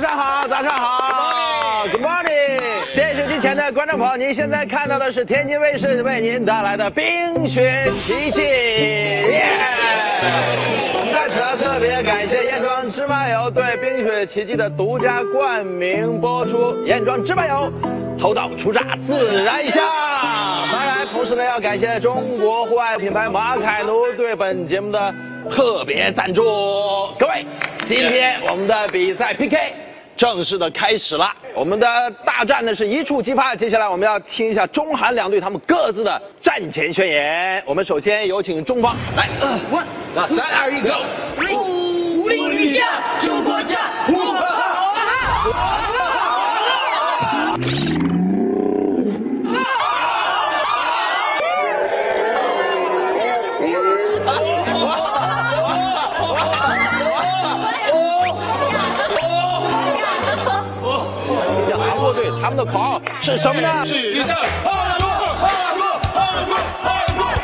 上好，早上好 ，Good morning。电视机前的观众朋友，您现在看到的是天津卫视为您带来的《冰雪奇迹》。在此特别感谢燕庄芝麻油对《冰雪奇迹》的独家冠名播出。燕庄芝麻油，头道出榨自然香。当然，同时呢，要感谢中国户外品牌马凯奴对本节目的特别赞助。各位，今天我们的比赛 PK 正式的开始了。我们的大战呢是一触即发，接下来我们要听一下中韩两队他们各自的战前宣言。我们首先有请中方来，1，那3、2、1 ，Go！ 武力与下，中国战，韩国队他们的口号是什么呢？是战，韩国，韩国，韩国，韩国。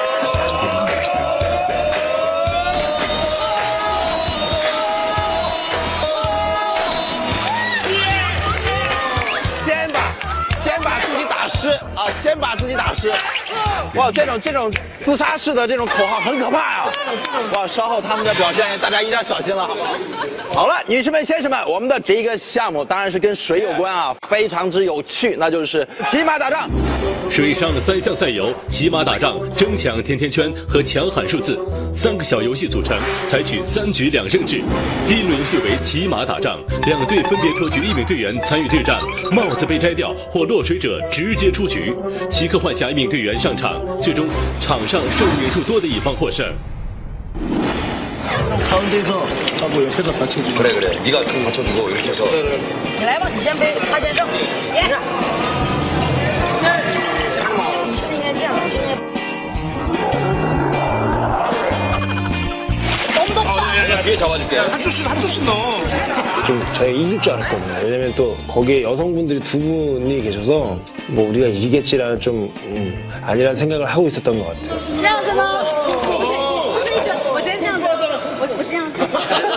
先把自己打湿啊！先把自己打湿。哇，这种自杀式的这种口号很可怕啊！哇，稍后他们的表现大家一定要小心了，好不好？好了，女士们、先生们，我们的这一个项目当然是跟水有关啊，非常之有趣，那就是骑马打仗。 水上的3项赛游，骑马打仗、争抢甜甜圈和抢喊数字，3个小游戏组成，采取3局2胜制。第1轮游戏为骑马打仗，2队分别托举1名队员参与对战，帽子被摘掉或落水者直接出局，即刻换下1名队员上场，最终场上胜利人数多的一方获胜。 가운데서 하고 옆에서 받쳐주고. 그래. 네가 좀 받쳐주고 이렇게 해서. 你来吧，你先飞，他先上。耶！你是不是应该这样？你是应该。懂不懂？ 내가 뒤에 잡아줄게. 한 조씩 넣어. 좀 저희 이길 줄 알았거든요. 왜냐면 또 거기에 여성분들이 2분이 계셔서 뭐 우리가 이기겠지라는 좀 아니라는 생각을 하고 있었던 것 같아요. 这样子吗？我先这样子，我这样子。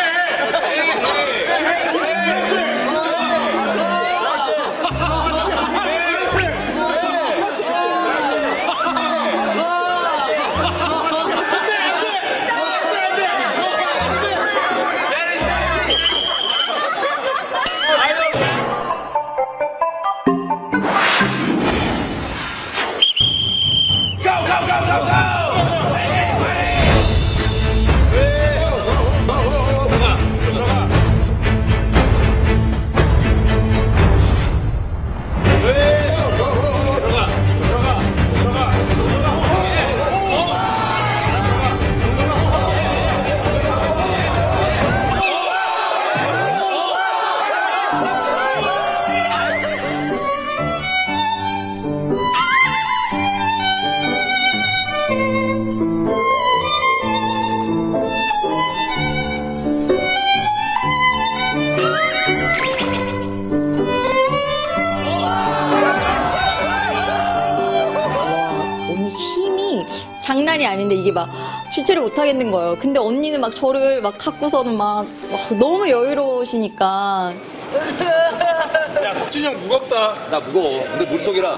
장난이 아닌데 이게 막 주체를 못 하겠는 거예요. 근데 언니는 막 저를 막 갖고서는 막 너무 여유로우시니까. 야, 석진이 형 무겁다. 나 무거워. 근데 물속이라.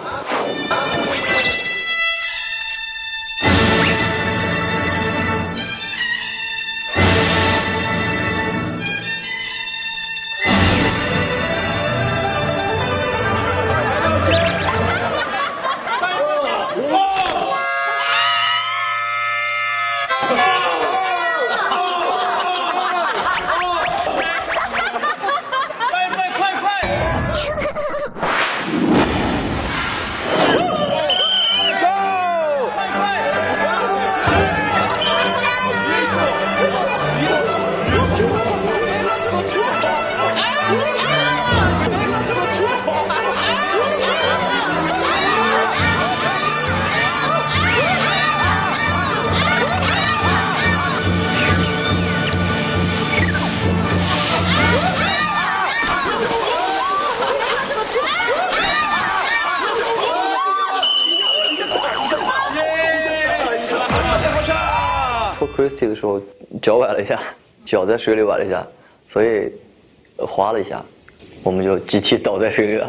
Christie 的时候脚崴了一下，脚在水里崴了一下，所以滑了一下，我们就集体倒在水里了。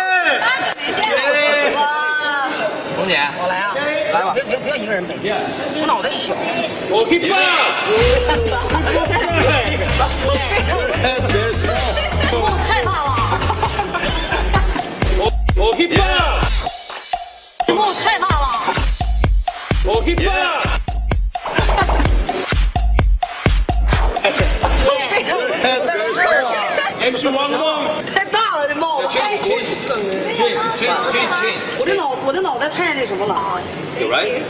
红姐，我来啊，来吧，不要一个人背，我脑袋小。 我可以吧？ 太大了， 我可以吧？ 太大了， 我可以吧？MC 王梦， 太大了这帽子，太去， 我的脑袋太那什么了。 You right？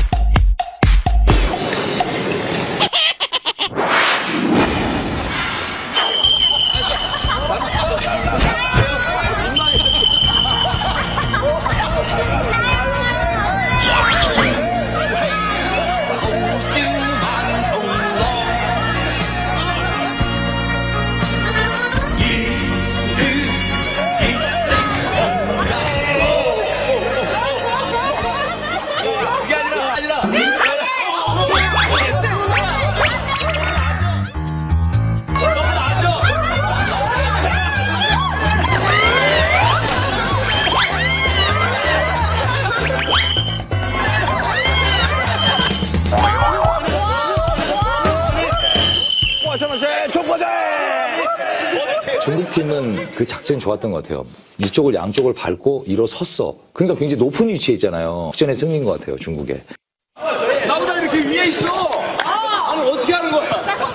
중국팀은 그 작전이 좋았던 것 같아요. 이쪽을 양쪽을 밟고 일어섰어. 그러니까 굉장히 높은 위치에 있잖아요. 작전의 승리인 것 같아요, 중국에. 나보다 이렇게 위에 있어. 아니 어떻게 하는 거야?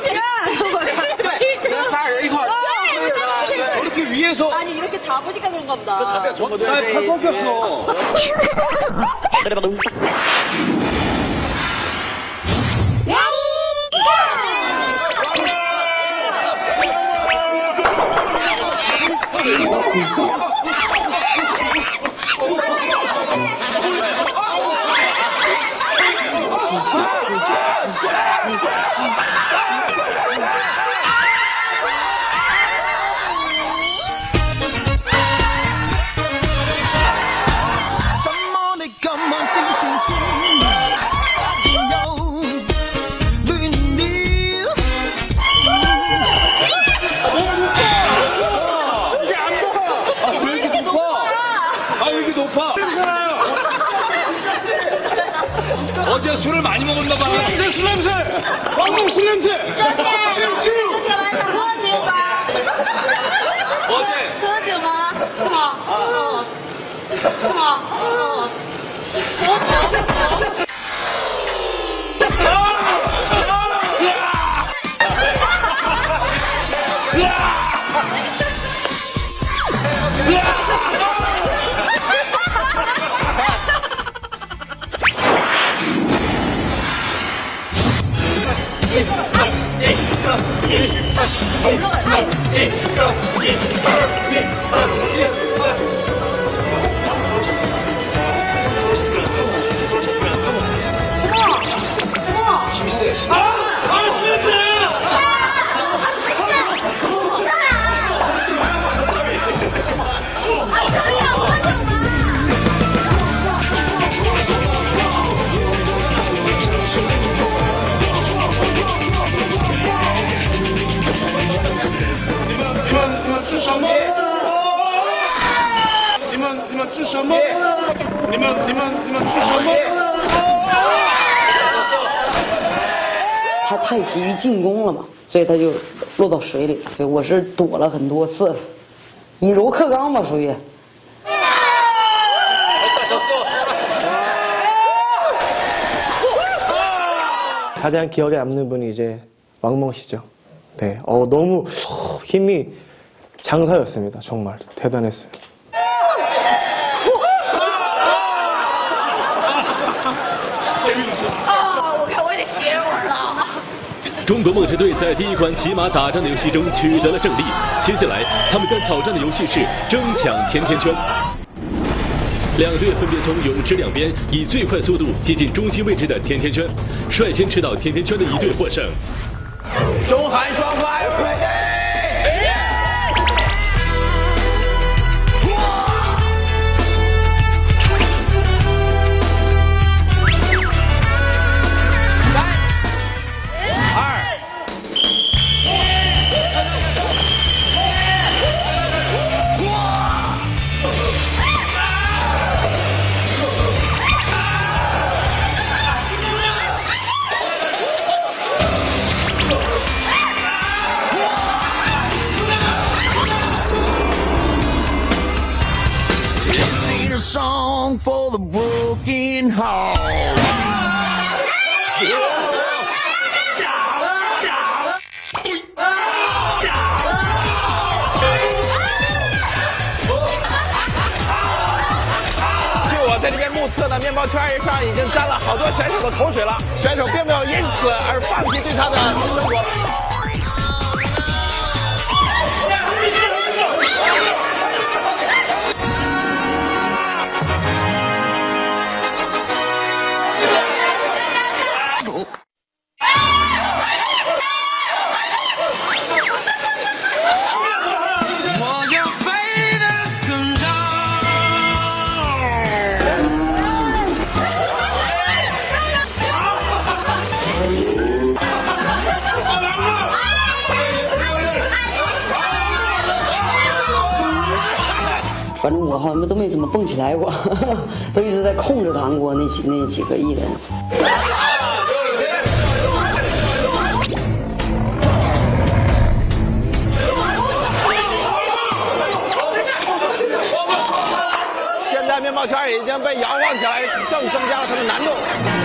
저렇게 위에서. 아니 이렇게 잡으니까 그런가 보다. 팔 꺾였어. 어제 술을 많이 먹었나 봐. 술 냄새! 왕국 술 냄새! 어제! 喝酒吗？是吗？是吗？ 吃什么？你们吃什么？ 他太急于进攻了嘛，所以他就落到水里了。对，我是躲了很多次，以柔克刚嘛，属于。 가장 기억에 남는 분이 이제 왕멍 씨죠. 네, 너무 힘이 장사였습니다. 정말 대단했어요. 中国梦之队在第一关骑马打仗的游戏中取得了胜利，接下来他们将挑战的游戏是争抢甜甜圈。两队分别从泳池两边以最快速度接近中心位置的甜甜圈，率先吃到甜甜圈的一队获胜。 中韩双方 the broken heart。据我在这边目测呢，面包圈上已经沾了好多选手的口水了，选手并没有因此而放弃对他的争夺。 反正我好像都没怎么蹦起来过，都一直在控制韩国那几个艺人。 现在面包圈已经被摇晃起来，更增加了它的难度。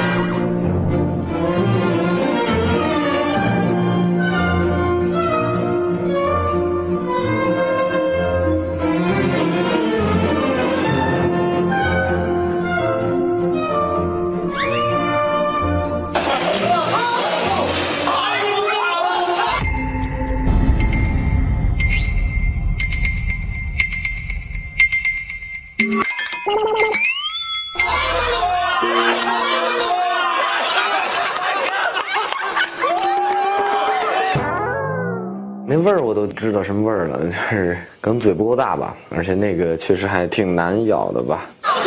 那味儿我都知道什么味儿了，就是可能嘴不够大吧，而且那个确实还挺难咬的吧。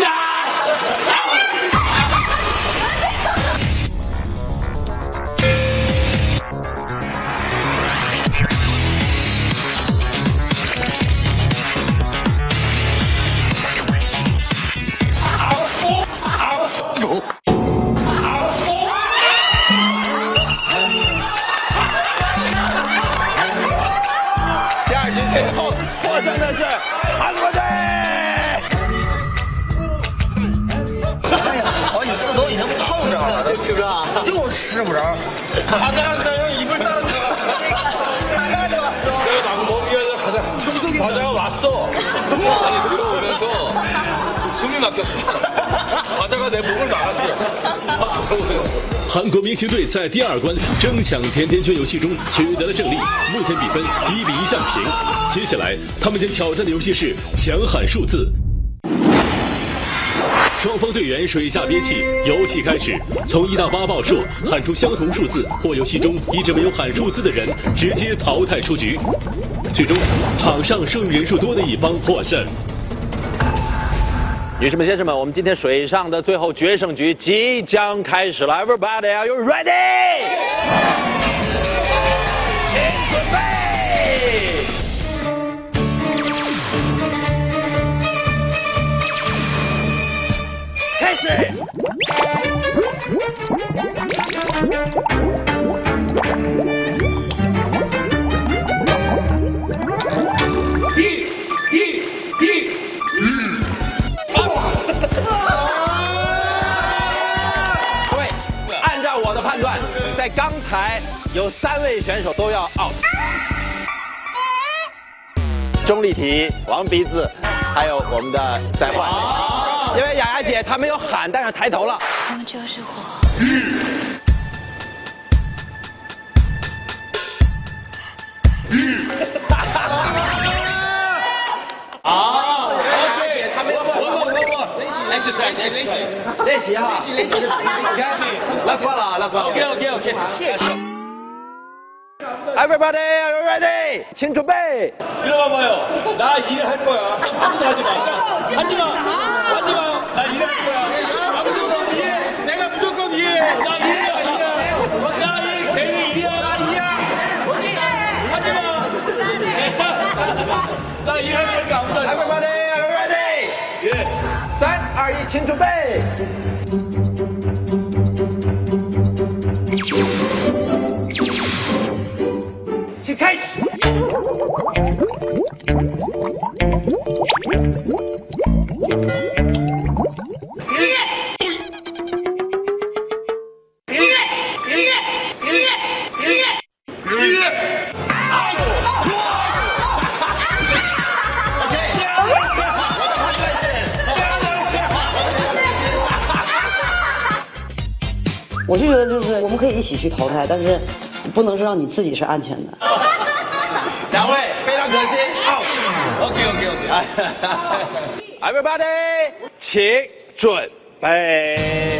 韩国明星队在第二关争抢甜甜圈游戏中取得了胜利，目前比分1-1战平。接下来他们将挑战的游戏是强喊数字。双方队员水下憋气，游戏开始，从1到8报数，喊出相同数字或游戏中一直没有喊数字的人直接淘汰出局。最终，场上胜利人数多的一方获胜。 女士们、先生们，我们今天水上的最后决胜局即将开始了 ，Everybody, are you ready？ 请准备。开始。各位，按照我的判断，在刚才有3位选手都要 out。钟丽缇、王鼻子，还有我们的赛焕。因为雅雅姐她没有喊，但是抬头了。 我就是我。 练习哈，练习，拉关了，拉关了。OK， 谢谢。Everybody, are you ready? 请准备。 일어나봐요. 나 일할 거야. 아무도 하지 마. 하지 마. 하지 마. 나 일할 거야. 나 무조건 일해. 내가 무조건 일해. 나 일이야, 일이야. 나 일, 제일 일이야. 나 일이야. 하지 마. 나 일할 거니까 아무도 하지 마. Everybody, are you ready? 예. 3、2、1，请准备。 请开始。1、 我就觉得就是我们可以一起去淘汰，但是不能是让你自己是安全的。 两位非常可惜。OK。Everybody， 请准备。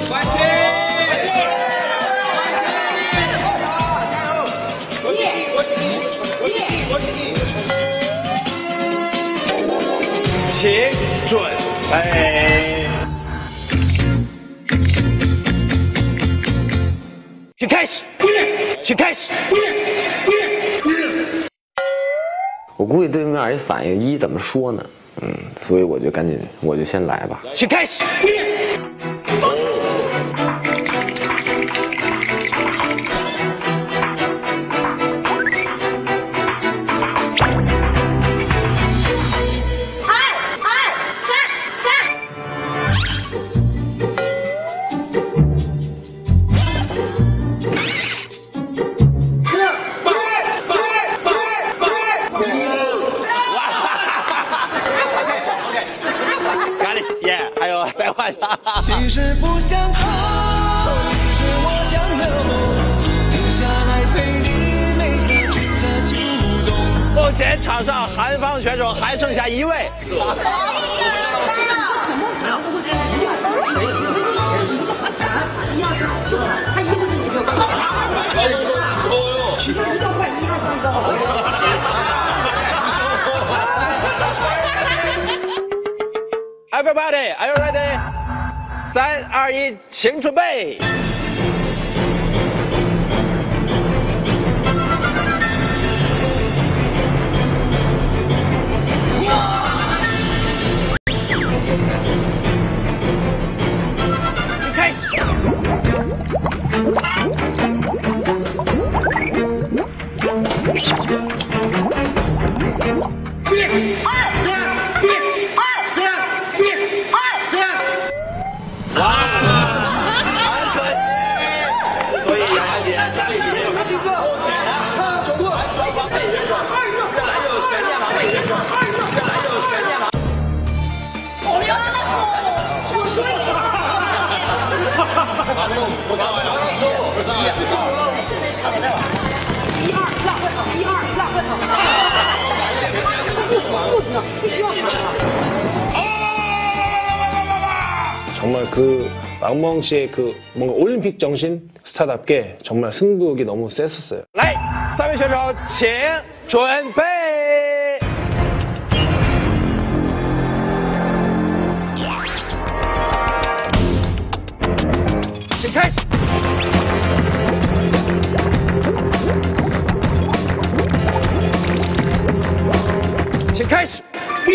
请准备。请开始。 我估计对面一反应一怎么说呢？所以我就赶紧，我就先来吧。 请开始。 其实不想逃，其实我想留，留下来陪你每个角色情不懂。 目前场上韩方选手还剩下1位。Everybody, are you ready? 3、2、1，请准备。开始。 정말 그 왕멍 씨의 그 뭔가 올림픽 정신 스타답게 정말 승부욕이 너무 셌었어요. 来，3位选手请准备。请开始。请开始。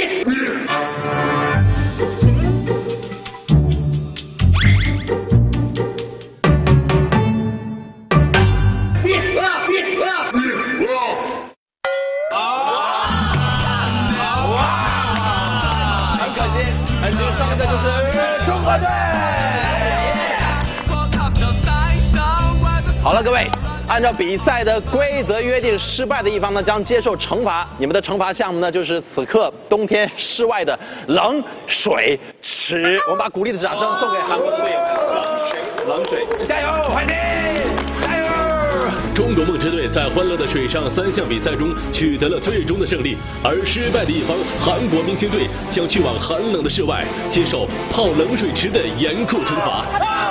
好了，各位，按照比赛的规则约定，失败的一方呢将接受惩罚。你们的惩罚项目呢就是此刻冬天室外的冷水池。我们把鼓励的掌声送给韩国的队友们。冷水，加油，快点，加油！ 中国梦之队在欢乐的水上3项比赛中取得了最终的胜利，而失败的一方韩国明星队将去往寒冷的室外接受泡冷水池的严酷惩罚。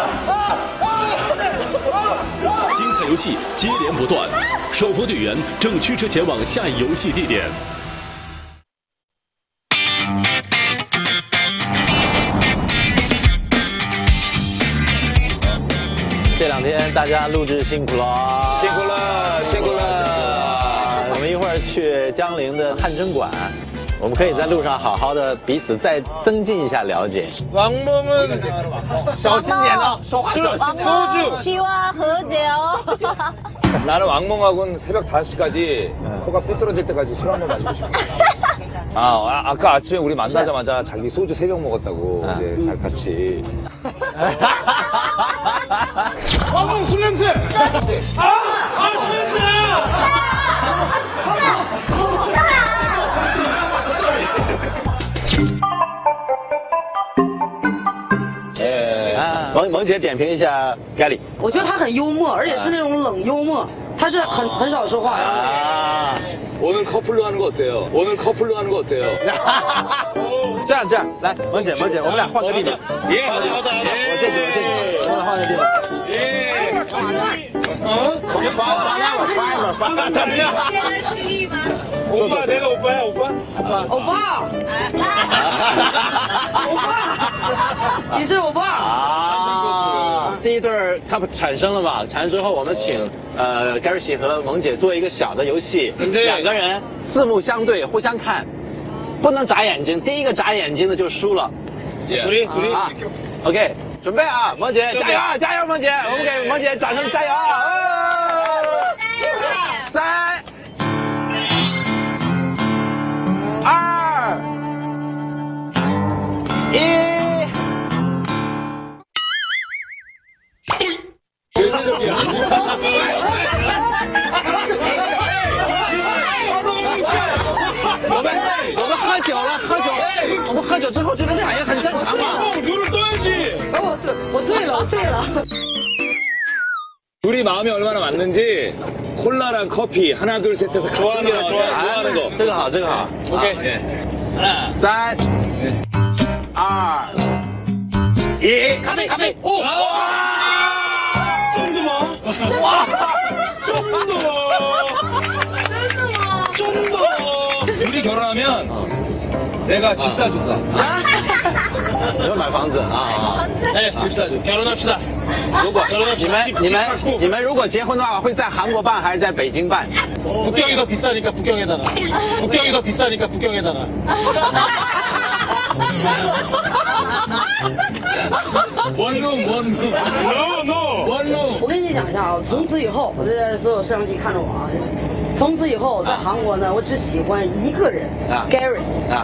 精彩游戏接连不断，双方队员正驱车前往下一游戏地点。 这2天大家录制辛苦了， 辛苦了，辛苦了。 我们一会儿去江陵的汗蒸馆，我们可以在路上好好的彼此再增进一下了解。 王梦小心点哦，说话小心点。 소주 시와和酒。 나는 왕몽하고는 새벽 5시까지 코가 삐뚤어질 때까지 술 한 번 마시고 싶어. 아까 아침에 우리 만나자마자 자기 소주 3병 먹었다고 이제 자 같이. 왕몽 술 냄새! 술 냄새! 萌姐点评一下盖里。 我觉得他很幽默，而且是那种冷幽默，他是很少说话。 啊。 오늘 커플로 하는 거 어때요? 오늘 커플로 하는 거 어때요? 这样，来，萌姐，我们俩换个地方。 예, 我这句，我们换个地方。 오빠 내가 오빠야 오빠? 欧巴，你是欧巴啊！第一对 couple 产生了嘛？产生之后，我们请Gary 喜和萌姐做一个小的游戏，两个人四目相对，互相看，不能眨眼睛，第一个眨眼睛的就输了。 둘이 啊 ，OK， 准备啊，萌姐加油，加油，萌姐，我们给萌姐掌声加油啊！3、2、1。 我们喝酒了，我们喝酒之后这个反应很正常嘛。 눈을 떠야지. 我醉了。 둘이 마음이 얼마나 맞는지 콜라랑 커피 하나 둘 셋 해서 좋아하는 게 나오면 좋아하는 거. 这个好，这个好。 오케이. 하나, 3、2、1，咖啡，오！ 와! 둘이 결혼하면 내가 집 사준다. 要买房子啊！ 네, 집 사줘. 결혼합시다. 如果你们如果结婚的话，会在韩国办还是在北京办？ 북경이 더 비싸니까 북경에다가. 북경이 더 비싸니까 북경에다가. 원룸. No. 원룸. 我跟你讲一下啊，从此以后，我在所有摄像机看着我啊，从此以后在韩国呢，我只喜欢一个人，Gary。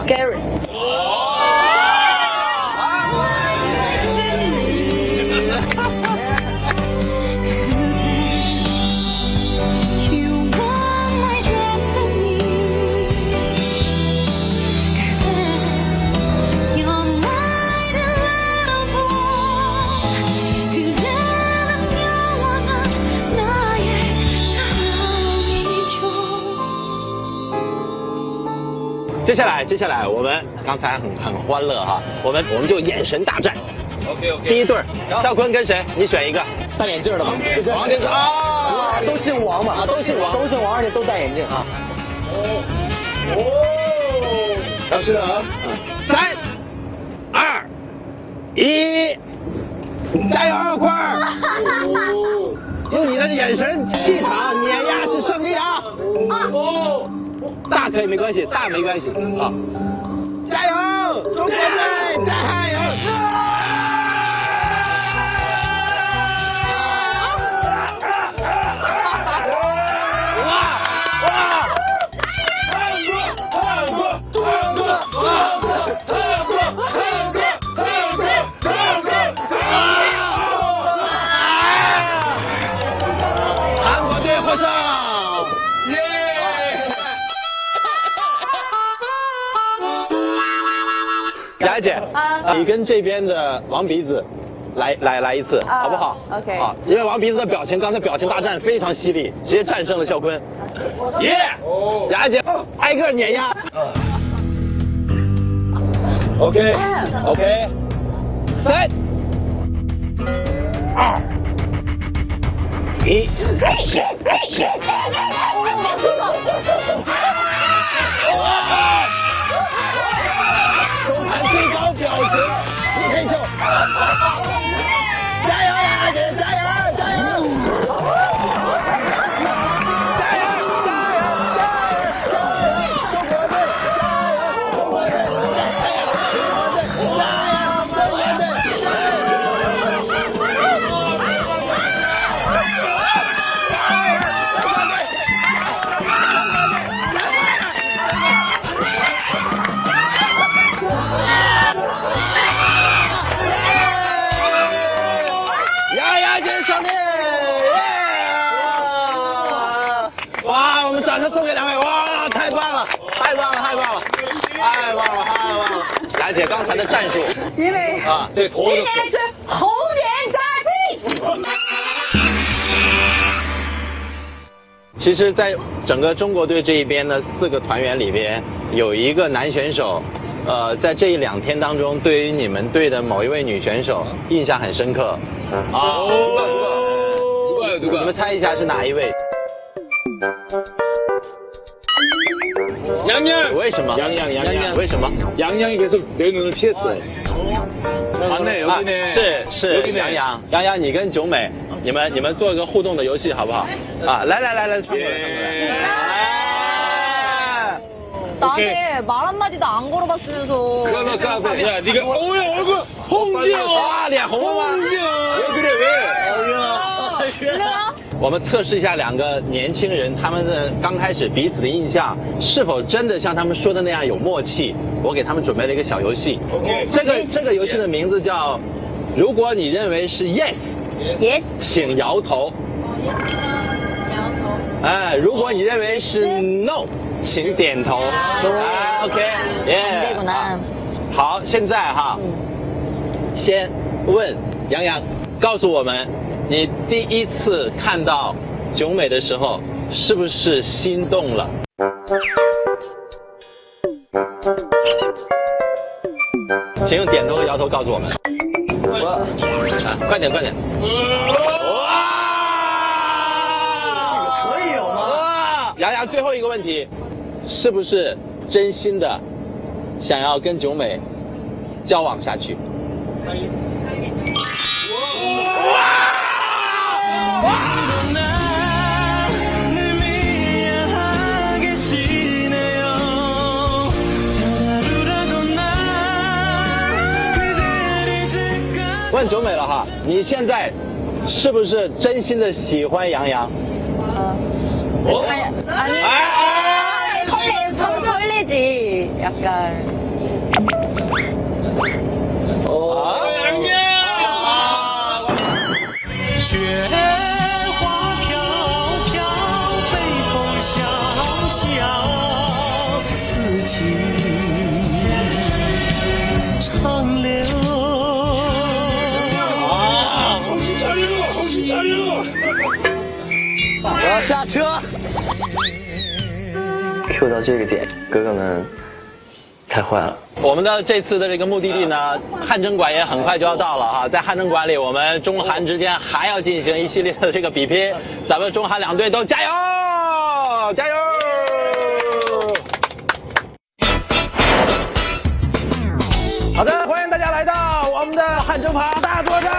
接下来我们刚才很欢乐哈，我们就眼神大战。 OK。 第一对，孝坤跟谁？你选一个。戴眼镜的吧？王先生啊， 都姓王嘛， 都姓王， 而且都戴眼镜啊。 갑시다. 3、2、1，加油，快儿！用你的眼神气场碾压式胜利啊！大可以没关系，大没关系啊！加油，中国队加油！韩国队获胜！耶！雅姐，你跟这边的王鼻子来一次，好不好 ？OK。 好，因为王鼻子的表情，刚才表情大战非常犀利，直接战胜了孝坤。耶！雅姐，挨个碾压。 OK。 OK。3、2、1，中盘最高表情，你可以秀。加油，雅姐，加油，加油！掌声送给两位！哇，太棒了，太棒了，太棒了，太棒了，太棒了！雅姐刚才的战术， 因为啊，对，头今年是红颜大其实，在整个中国队这一边的4个团员里边，有一个男选手，在这2天当中，对于你们队的某一位女选手印象很深刻。你们猜一下是哪一位？ 양양. 为什么？ 양양. 为什么？ 양양이 계속 내 눈을 피했어. 맞네, 여기네. 是杨洋，你跟九美，你们做一个互动的游戏好不好？啊，来，唱过来。 나한테 말 한마디도 안 걸어봤으면서. 그러면 까고. 야, 네가 어야 얼굴 홍지영. 와, 脸红了吗？ 왜 그래 왜? 我们测试一下2个年轻人他们的刚开始彼此的印象是否真的像他们说的那样有默契。我给他们准备了一个小游戏。 OK。 这个游戏的名字叫，如果你认为是 yes， 请摇头。哎，如果你认为是 no。 请点头。OK， 耶。好，现在哈，先问杨洋，告诉我们，你第一次看到九美的时候，是不是心动了？请用点头和摇头告诉我们。快点。哇！可以有吗？杨洋，最后一个问题。 是不是真心的想要跟九美交往下去？问九美了哈，你现在是不是真心的喜欢杨洋？ 설레지 약간. 我要下车。 Q 到这个点，哥哥们太坏了。 我们的这次的这个目的地呢，汗蒸馆也很快就要到了哈。在汗蒸馆里，我们中韩之间还要进行一系列的这个比拼，咱们中韩2队都加油，加油！好的，欢迎大家来到我们的汗蒸房大作战。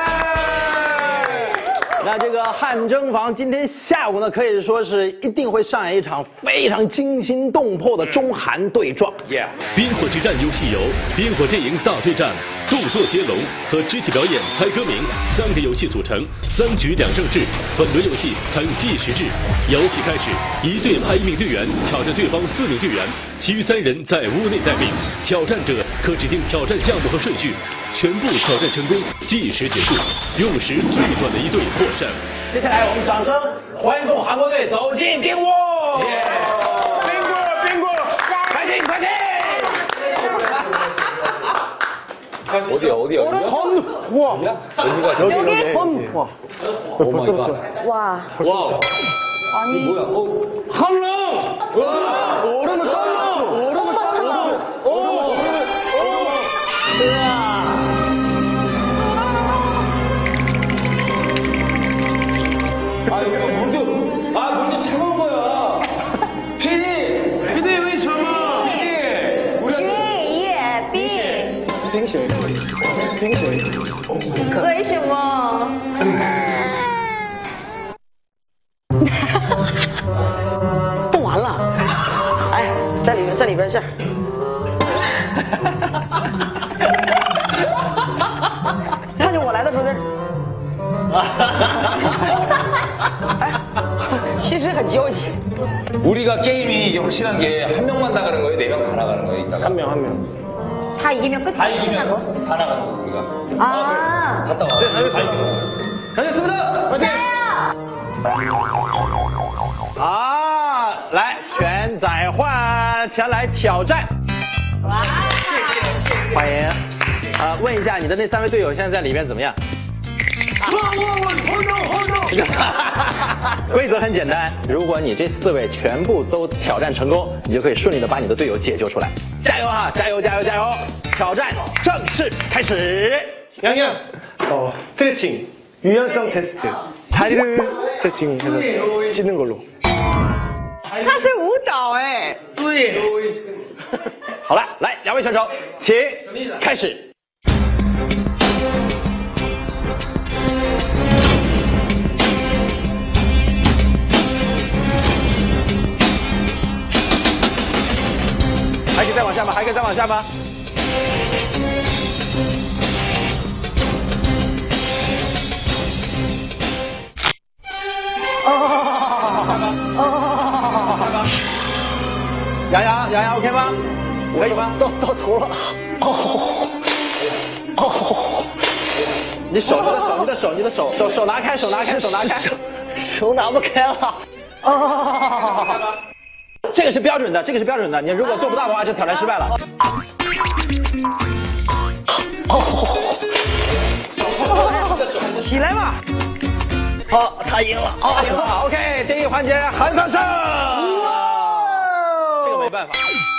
那这个汗蒸房今天下午呢，可以说是一定会上演一场非常惊心动魄的中韩对撞。 冰火之战游戏由冰火阵营大对战、动作接龙和肢体表演猜歌名3个游戏组成，3局2胜制。本轮游戏采用计时制，游戏开始，1队派1名队员挑战对方4名队员，其余3人在屋内待命。挑战者可指定挑战项目和顺序，全部挑战成功，计时结束，用时最短的1队获胜。 接下来我们掌声欢迎韩国队走进冰屋。冰屋，快进！ 어디야? 와. 여기? 와. 벌써부터. 와. 아니. 뭐야? 한랑! 와! 얼음은 땀나! 얼음은 땀나! 문제 참은 거야. PD 왜 참아? PD. 冰水。为什么？ 冻完了。哎，在里面，这里边是。看见我来的时候，哎，其实很焦急。 우리가 게임이 이게 확실한 게 한 명만 나가는 거예요? 4명 다 나가는 거예요? 이따가? 한 명. 다 이기면 끝이야. 다 이기면 다 나가는 거 우리가. 아. 갔다 와. 네, 알겠습니다. 다녀왔습니다. 화이팅! 好，来，全仔焕前来挑战。 哇！ 欢迎。问一下你的那3位队友现在在里面怎么样？ 啊， 规则很简单，如果你这4位全部都挑战成功，你就可以顺利的把你的队友解救出来。加油啊！加油加油加油！挑战正式开始。 양양 스트레칭 유연성 테스트 다리를 스트레칭해서 찢는 걸로 他是舞蹈哎。 对好了，来2位选手，请开始。 还可以再往下吗？还可以再往下吗？洋洋 OK 吗？可以吗？到头了。你手拿开，手拿开。手拿不开了。这个是标准的，你如果做不到的话，就挑战失败了。起来吧！好，他赢了。赢了。OK， 第一个环节韩方胜。这个没办法。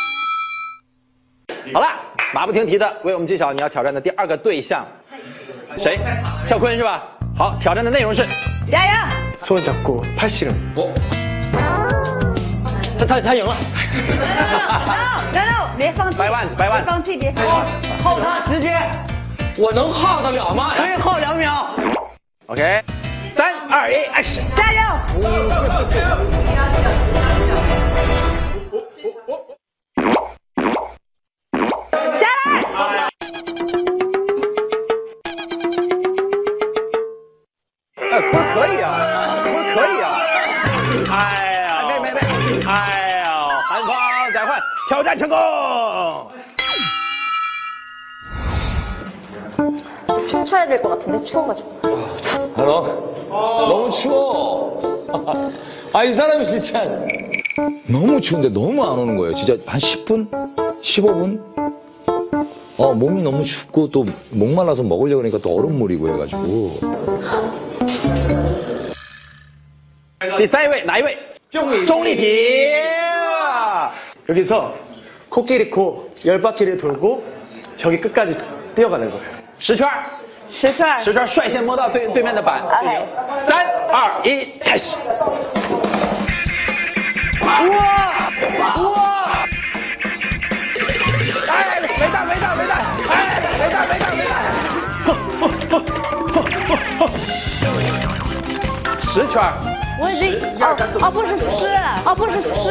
好了，马不停蹄的为我们揭晓你要挑战的第2个对象，谁？孝坤是吧？好，挑战的内容是。 加油！ 손 잡고 팔씨름. 他赢了。 no， 别放弃， 百万， 别放弃，别放弃。 耗他时间，我能耗得了吗？可以耗2秒。OK， 3、2、1 ，Action！ 加油！下来！ 不可以啊，不可以啊！哎呀，没，哎呀，韩方再换，挑战成功。 쳐야 될 것 같은데 추워가지고. 너무 추워. 아, 이 사람이 진짜 너무 추운데 너무 안 오는 거예요. 진짜 한 10분? 15분? 몸이 너무 춥고 또 목말라서 먹으려고 하니까 또 얼음물이고 해가지고. 第3位哪一位？钟丽缇。 여기서 코끼리 코 10바퀴를 돌고 저기 끝까지 뛰어가는 거예요. 10圈，10圈，率先摸到对面的板。3、2、1，开始！哇！哎，没到，哎，没到。10圈。 我已经不是吃。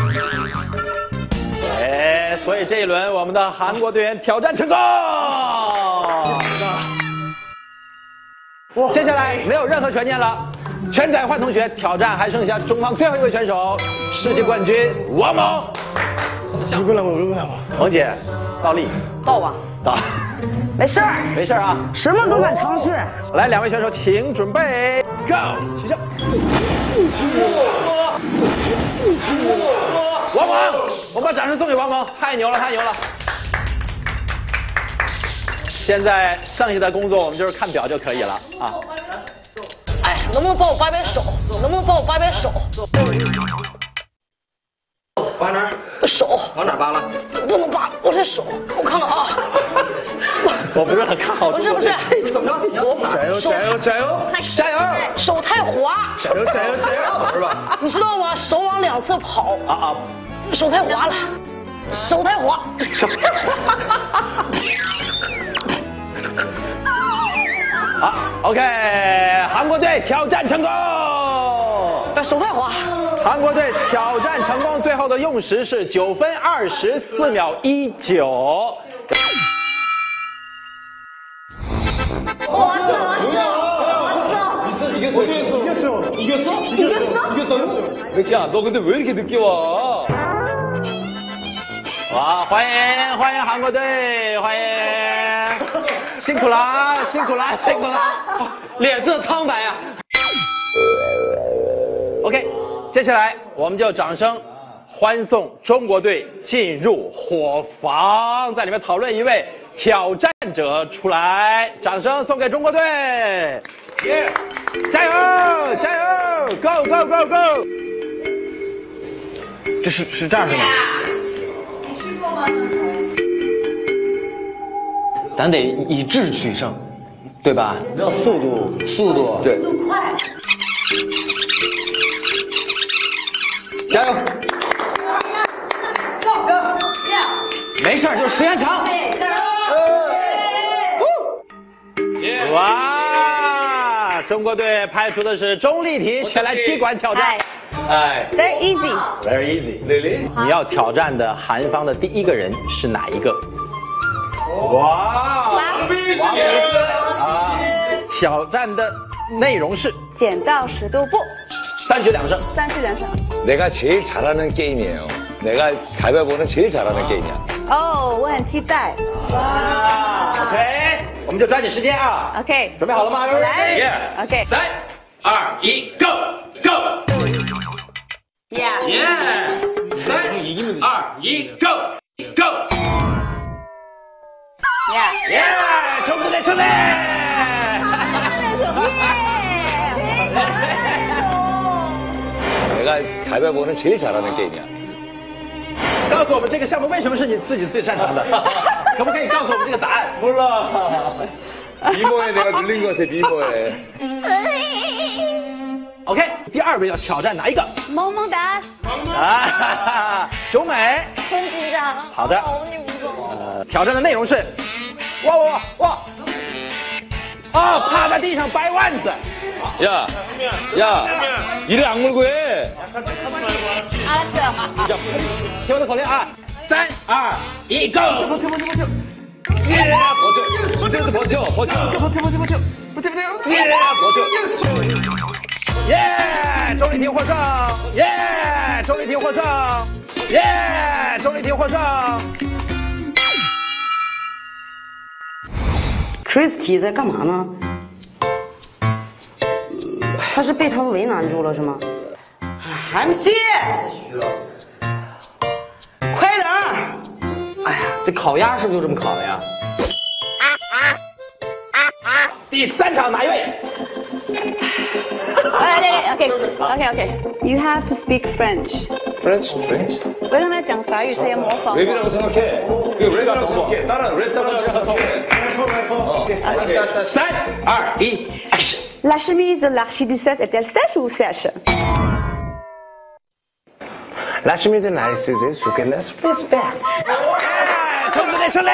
哎，所以这一轮我们的韩国队员挑战成功。接下来没有任何悬念了，全仔焕同学挑战还剩下中方最后一位选手，世界冠军王蒙。 누구라고 萌姐，倒立。 到吧。 到。 没事啊， 什么都敢尝试。 来，2位选手请准备 ，Go， 起跳。王蒙，我把掌声送给王蒙，太牛了。现在剩下的工作我们就是看表就可以了啊。 哎，能不能帮我扒边手？ 扒哪儿？ 手。 往哪儿扒了？ 不能扒，我这手，我看看啊。 我不是很看好。 不是， 这怎么着？ 加油！ 手太滑。 加油！ 是吧？ 你知道吗？手往2侧跑。手太滑了，手太滑。 好 ，OK， 韩国队挑战成功。 手太滑。 韩国队挑战成功，最后的用时是9分24秒19。 我操！ 이겼어? 야, 너 근데 왜 이렇게 늦게 와? 哇，欢迎韩国队，欢迎，辛苦了，脸色苍白啊。OK， 接下来我们就掌声欢送中国队进入伙房，在里面讨论一位挑战者出来，掌声送给中国队。 耶！加油，加油 ，Go Go Go Go！ 这是这样是吗？ 你试过吗？ 咱得以智取胜，对吧？ 要速度， 对。 速度快。 加油！没事，就是时间长。 哇！中国队派出的是钟丽缇前来接管挑战。 哎 ，Very easy。 Very easy。你要挑战的韩方的第一个人是哪一个？哇！王碧诗啊！挑战的内容是剪刀石头布。 3局2胜。 3局2胜。 내가 제일 잘하는 게임이에요. 내가 가위바위보는 제일 잘하는 게임이야. 哦，我很期待。 哇 ！OK， 我们就抓紧时间啊。 OK， 准备好了吗？ 来。OK。 3、2、1，Go Go。 Yeah。 3、2、1，Go Go。 Yeah。 耶！中国队胜利！ 내가 가위바위보는 제일 잘하는 게임이야. 告诉我们这个项目为什么是你自己最擅长的？可不可以告诉我们这个答案？ 몰라. 미모에 내가 눌린 것 같아, 미모에. OK， 第2位要挑战哪一个？ 萌萌哒。 啊，九美。 很紧张。 好的。 你不懂。 挑战的内容是，哇！哦，趴在地上掰腕子。 야, 이를 악물고 해. 알았어요. 听我的口令啊，3、2、1，Go！ 버텨！ 耶！钟丽缇获胜！耶！钟丽缇获胜！耶！钟丽缇获胜！ Christy 在干嘛呢？他是被他们为难住了是吗 ？MC， 快点儿！ 哎呀，这烤鸭是不是就这么烤的呀？ 第3场哪一位？ OK。You have to speak French. French? 我让他讲法语，他要模仿。 랩이라고 생각해. 이거 랩이라고 생각해. 랩 따라 생각해. 3、2、1 ，Action！ La chemise de l'archiduchesse est-elle sèche ou sèche? La chemise de l'archiduchesse est sèche. 中国队胜利！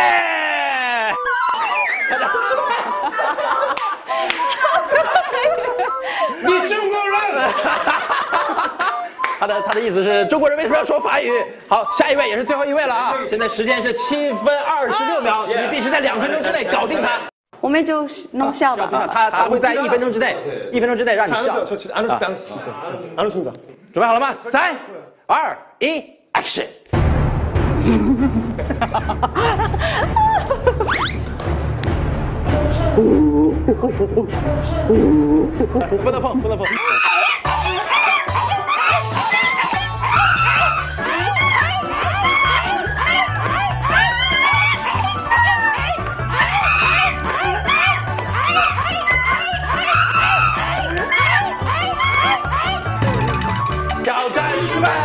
你中国人！他的意思是中国人为什么要说法语？好，下一位也是最后一位了啊！现在时间是7分26秒，你必须在2分钟之内搞定他。 我们就弄笑吧。 他会在1分钟之内让你笑。准备好了吗？3、2、1 ，Action！ 不能碰。挑战失败。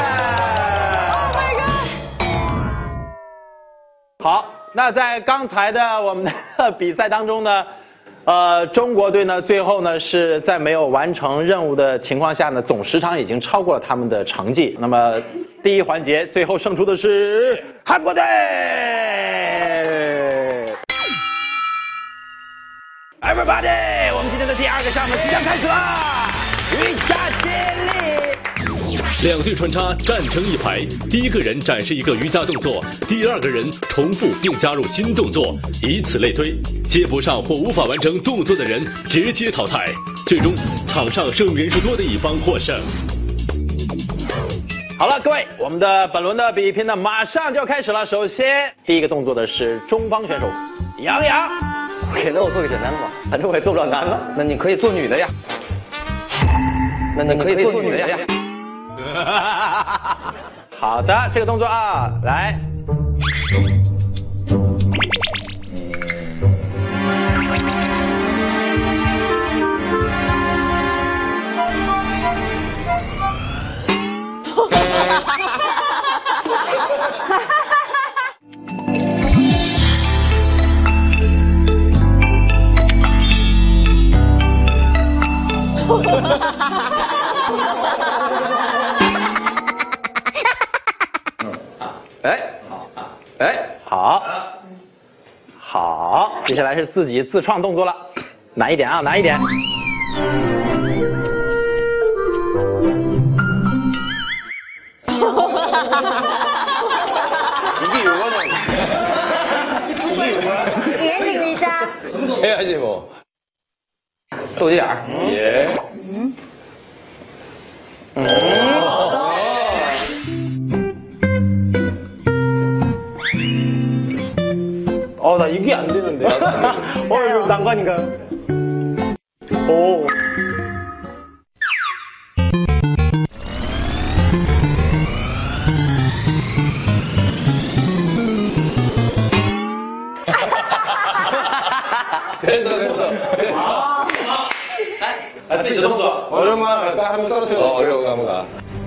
好，那在刚才的我们的比赛当中呢，中国队呢最后呢是在没有完成任务的情况下呢，总时长已经超过了他们的成绩。那么第一环节最后胜出的是韩国队。Everybody， 我们今天的第2个项目即将开始啦！瑜伽接力。 2队穿插站成一排，第一个人展示一个瑜伽动作，第2个人重复并加入新动作，以此类推，接不上或无法完成动作的人直接淘汰。最终，场上胜人数多的一方获胜。 好了，各位，我们的本轮的比拼呢马上就要开始了。首先，第一个动作的是中方选手杨洋。 那我做个简单的吧，反正我也做不了难的。那你可以做女的呀。那你可以做女的呀。 好的，这个动作啊，来。 好，好，接下来是自己自创动作了，难一点啊，难一点。 眼睛一眨。 해야지 뭐. 斗鸡眼儿。 예. 나 이게 안 되는데. 이거 난관인가요? 오. 됐어. 아, 띠 넘어서. 어려운 거 할까? 한번 떨어뜨려. 어려운 거 한번 가.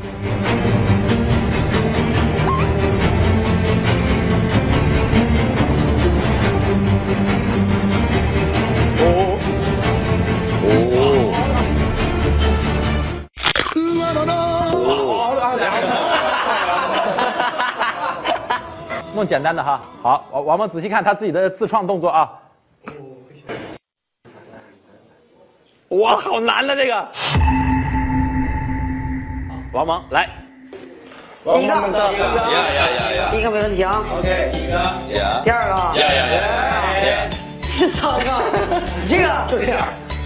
오. 弄简单的哈。好，王蒙仔细看他自己的自创动作啊。哇，好难的这个。王蒙来。 第一个， 呀。 第一个没问题啊。 OK， 第一个。呀。 第二个。 呀。 第三个。这个就这样。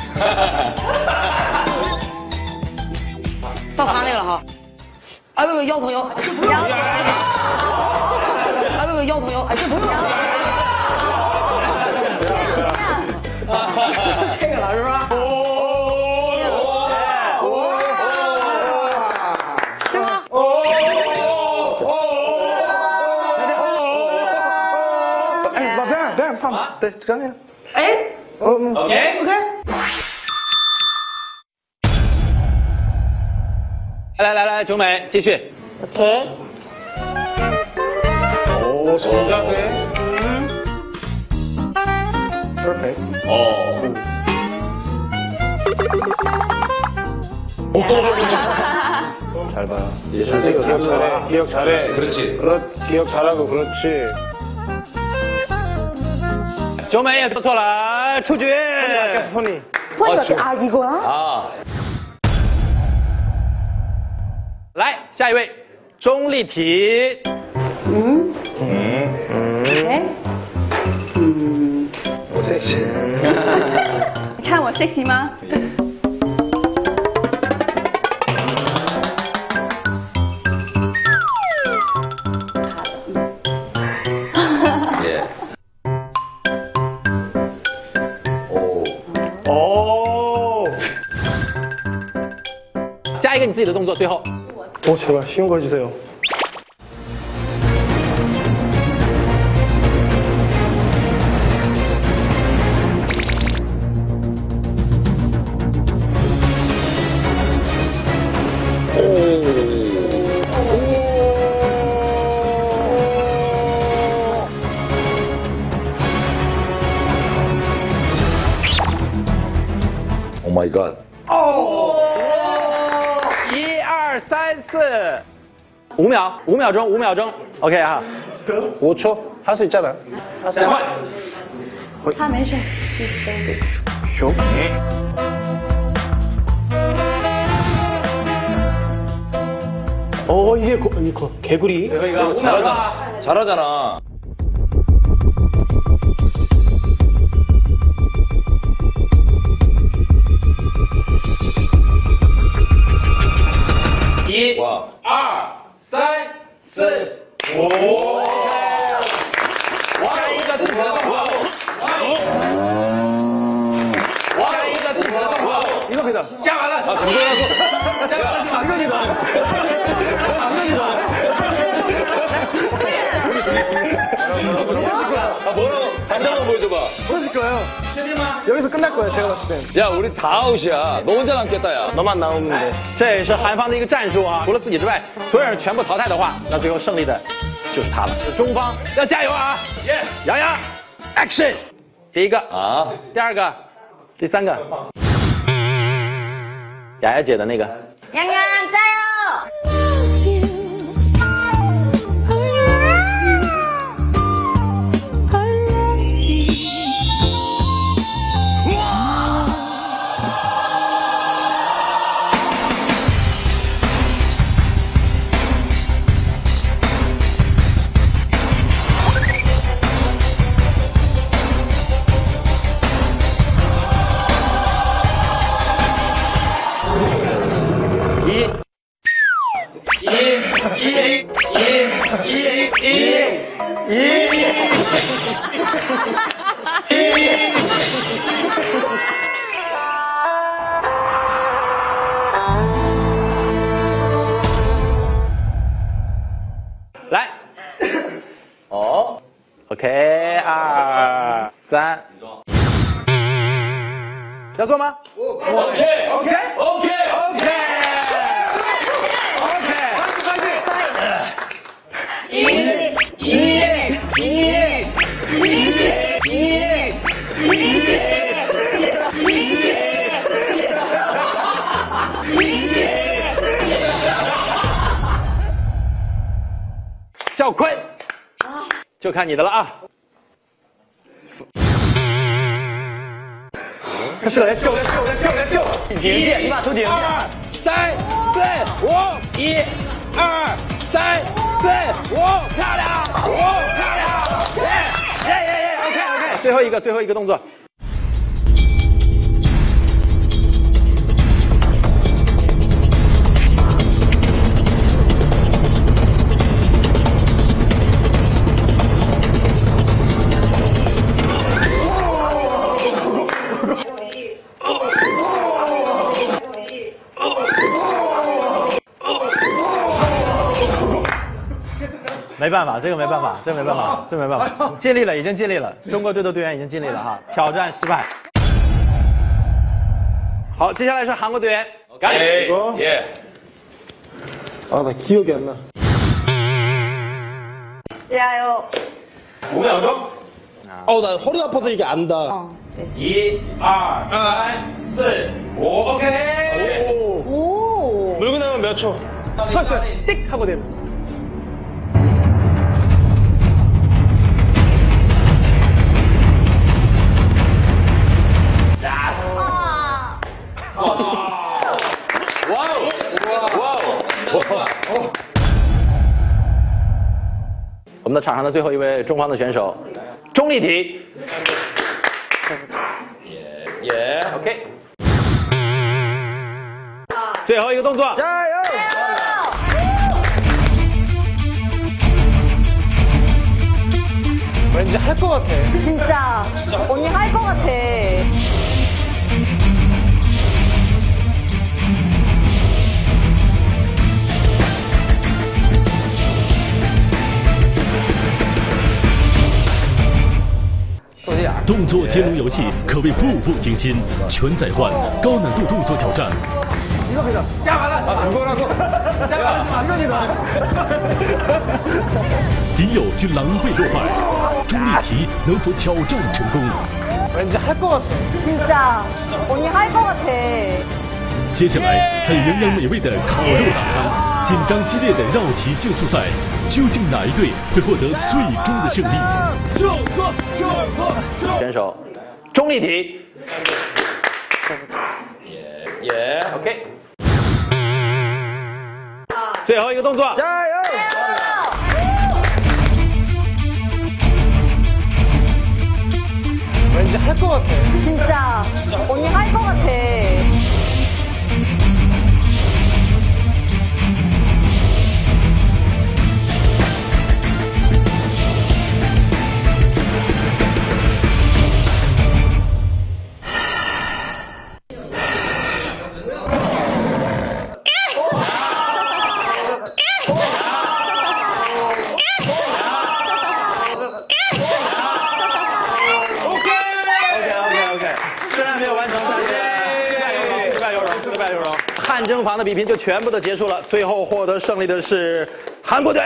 到他那个了哈。哎不，腰疼腰。哎不，腰疼腰。哎，这不用。这个了是吧？对吗？ 哎，往边上放吧。对，刚那个。 哎。 OK。 来，九美继续。 OK。 오, 손잡이. Perfect. 잘 봐. 기억 잘해. 그렇지. 기억 잘하고 그렇지. 九美也做错了，出局。 손이. 이거야? 아. 来，下一位，钟丽缇。 我 sexy。 看我 sexy 吗？ 예. 오. 加一个你自己的动作，最后。 제발 쉬운 거 해주세요. 오 마이 갓. 1、2、3、4， 5秒，5秒钟 ，OK 哈。 5초 할 수 있잖아. 再换。 他没事。 쇼. 이게 개구리. 잘하잖아. 와. 2、3、4、5。加一个自己的动作。加一个自己的动作。 이겁니다. 加完了。啊，怎么说？加完了是马上就走。马上就走。 아, 뭐라고? 다시 한번 보여줘봐. 보여줄 거예요. 여기서 끝날 거예요, 제가 봤을 땐. 야, 우리 다 아웃이야. 너 혼자 남겠다, 야. 너만 나오면 돼. 这也是韩方的一个战术啊，除了自己之外，所有人全部淘汰的话，那最后胜利的就是他了。中方要加油啊！杨洋 ，Action！ 第一个啊， 第二个，第三个，雅雅姐的那个。 洋洋加油！ OK， 2、3，要做吗 OK， 小坤，就看你的了啊！ let's go， 顶点，你把头顶 2、3、4、5，1、2、3、4、5，漂亮，OK， 最后一个动作。没办法，这个没办法，尽力了，已经尽力了。中国队的队员已经尽力了哈，挑战失败。好，接下来是韩国队员， 干！예。 아, 나 기억이 안 나. 야요. 5秒钟。 나 허리 아파서 이게 안 닿아. 1、2、3、4、5， OK。 오. 물고 나면 몇 초? 탔어요. 띡 하고 되면. 와우！ 我们的场上的最后一位中方的选手，钟丽缇。 耶 ，OK。 最后一个动作，加油！ 왠지 할 것 같아. 진짜 언니 할 것 같아. 动作接龙游戏可谓步步惊心，全在换高难度动作挑战。 加完了啊，成功了，加完了，马上就走。 敌友均狼狈落败，钟丽缇能否挑战成功？ 왠지 할 것 같아. 진짜 언니 할 것 같아. 接下来还有营养美味的烤肉大餐，紧张激烈的绕旗竞速赛，究竟哪一队会获得最终的胜利？ 选手钟丽缇。 耶 ，OK。 最后一个动作，加油！ 왠지 할 것 같아. 진짜 언니 할 것 같아. OK。虽然没有完成，但是失败有容。汗蒸房的比拼就全部都结束了，最后获得胜利的是韩国队。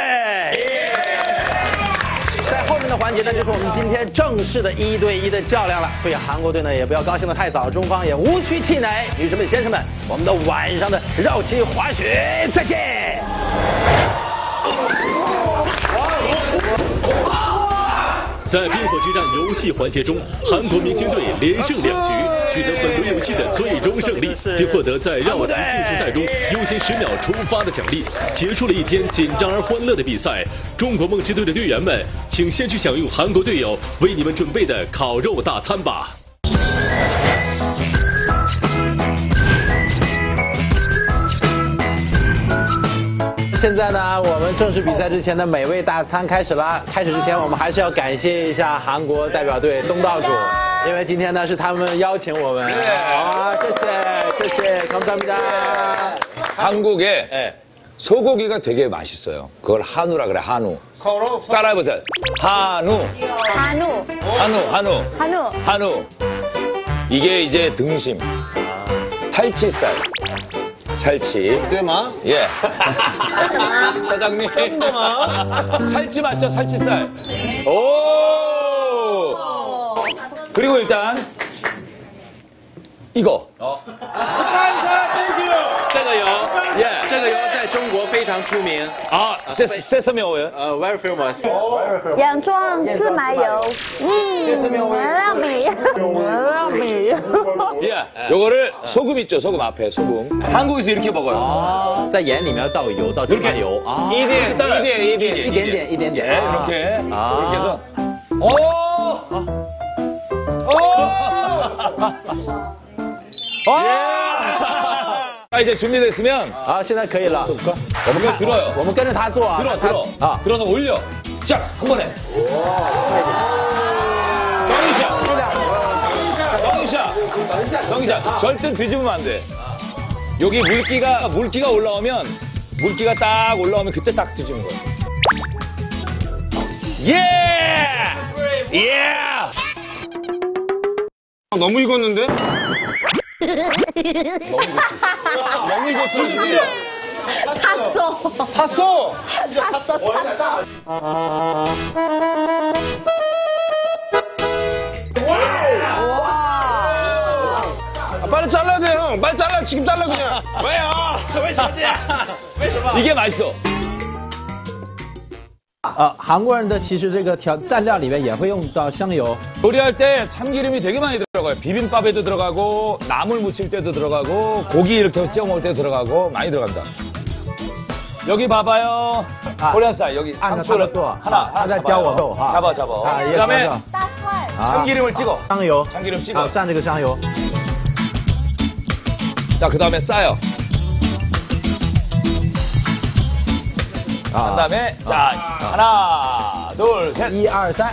在后面的环节呢，就是我们今天正式的1对1的较量了。所以韩国队呢也不要高兴得太早，中方也无需气馁。女士们、先生们，我们的晚上的绕旗滑雪再见。 在冰火之战游戏环节中，韩国明星队连胜2局，取得本轮游戏的最终胜利，并获得在绕旗竞速赛中优先10秒出发的奖励。结束了一天紧张而欢乐的比赛，中国梦之队的队员们，请先去享用韩国队友为你们准备的烤肉大餐吧。 现在呢，我们正式比赛之前的美味大餐开始了。开始之前，我们还是要感谢一下韩国代表队东道主，因为今天呢是他们邀请我们。啊，谢谢，감사합니다。 한국에 소고기가 되게 맛있어요. 그걸 한우라 그래, 한우. 따라해보세요. 한우. 한우. 이게 이제 등심. 살치살. 살치. 네吗? 예. 사장님. 살치 맞죠? 살치살. 오. 그리고 일단 이거. 这个油，这个油在中国非常出名。 啊，sesame oil。 very famous。 洋装芝麻油。 예. 요거를 소금 있죠? 소금 앞에 소금. 한국에서 이렇게 먹어요. 在盐里面倒油，倒芝麻油啊。 一点点。이렇게 해서. 오. 자, 이제 준비됐으면. 好，现在可以了。 我们들어요. 我们跟着他做啊。 들어. 들어서 올려. 자, 한 번에. 영희샤. 절대 뒤집으면 안 돼. 여기 물기가 올라오면, 그때 딱 뒤집는 거야. 예! 너무 익었는데? 너무 익었어. 탔어. 빨리 잘라야 돼, 형. 빨리 잘라. 지금 잘라, 그냥. 왜요? 为什么这样？为什么？ 이게 맛있어. 韩国人的其实这个蘸料里面也会用到香油。 요리할 때 참기름이 되게 많이 들어가요. 비빔밥에도 들어가고, 나물 무칠 때도 들어가고, 고기 이렇게 찍어 먹을 때도 들어가고, 많이 들어간다. 여기 봐봐요. 코리안스타일 여기 상추를 하나 잡아. 잡아. 그다음에 참기름을 찍어. 참기름 찍어. 蘸这个香油。 자, 그다음에 싸요. 한 다음에 자, 하나, 둘, 셋. 1、2、3。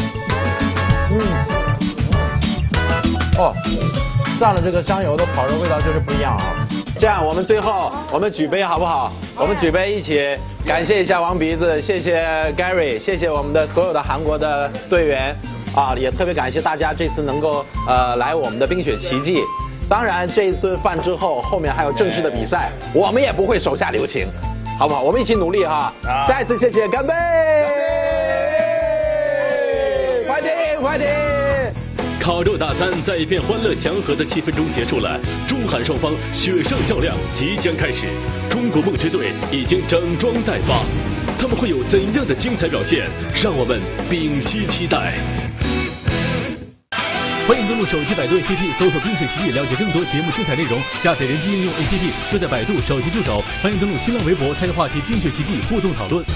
蘸了这个香油的烤肉味道就是不一样啊。这样，我们最后我们举杯好不好？我们举杯一起感谢一下王鼻子，谢谢 Gary， 谢谢我们的所有的韩国的队员啊，也特别感谢大家这次能够来我们的冰雪奇迹。当然，这一顿饭之后，后面还有正式的比赛，我们也不会手下留情，好不好？我们一起努力哈！再次谢谢，干杯！快点，快点！ 烤肉大餐在一片欢乐祥和的气氛中结束了，中韩双方血上较量即将开始，中国梦之队已经整装待发，他们会有怎样的精彩表现？让我们屏息期待。欢迎登录手机百度 APP 搜索“冰雪奇迹”，了解更多节目精彩内容。下载人机应用 APP 就在百度手机助手。欢迎登录新浪微博参与话题“冰雪奇迹”互动讨论。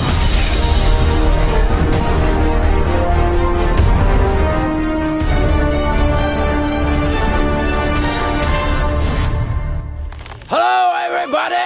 Hello everybody！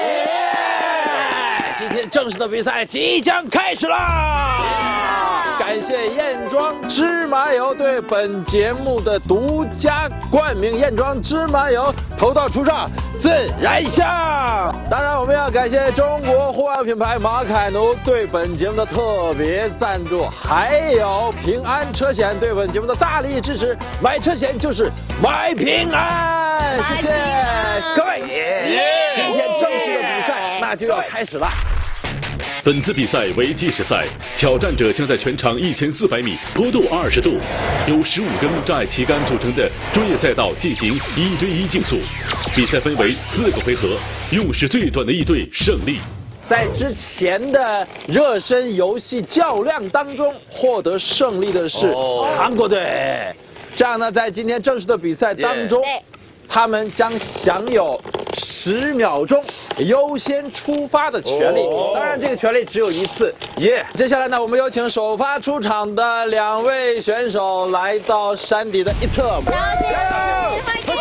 今天正式的比赛即将开始啦！感谢燕庄芝麻油对本节目的独家冠名，燕庄芝麻油头道初上自然香。当然，我们要感谢中国户外品牌马凯奴对本节目的特别赞助，还有平安车险对本节目的大力支持。买车险就是买平安，谢谢各位。今天正式的比赛那就要开始了。 本次比赛为计时赛，挑战者将在全长1400米、坡度20度、由15根障碍旗杆组成的专业赛道进行1对1竞速。比赛分为4个回合，用时最短的一队胜利。 在之前的热身游戏较量当中，获得胜利的是韩国队。这样呢，在今天正式的比赛当中。 他们将享有10秒钟优先出发的权利，当然这个权利只有一次。接下来呢，我们有请首发出场的2位选手来到山底的一侧。加油！加